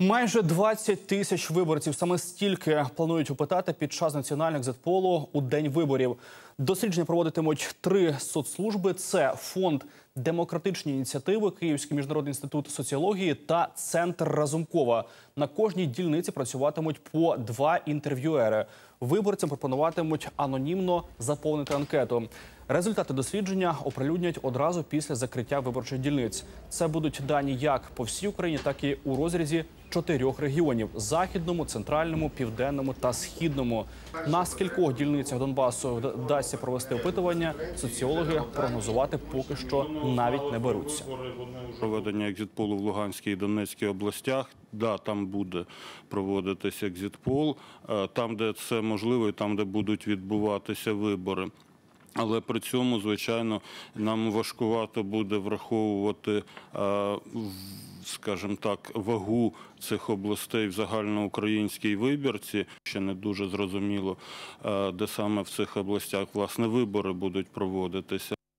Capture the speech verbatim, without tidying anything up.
Майже двадцять тисяч виборців. Саме стільки планують опитати під час національних зет-полу у день виборів. Дослідження проводитимуть три соцслужби. Це Фонд демократичні ініціативи, Київський міжнародний інститут соціології та Центр Разумкова. На кожній дільниці працюватимуть по два інтерв'юери. Виборцям пропонуватимуть анонімно заповнити анкету. Результати дослідження оприлюднять одразу після закриття виборчих дільниць. Це будуть дані як по всій Україні, так і у розрізі чотирьох регіонів – західному, центральному, південному та східному. На скількох дільницях Донбасу вдасться провести опитування, соціологи прогнозувати поки що навіть не беруться. Проведення екзит-полу в Луганській і Донецькій областях, да, там буде проводитися екзит-пол, там, де це можливо, і там, де будуть відбуватися вибори. Але при цьому, звичайно, нам важкувато буде враховувати, скажімо так, вагу цих областей в загальноукраїнській вибірці. Ще не дуже зрозуміло, де саме в цих областях, власне, вибори будуть проводитися.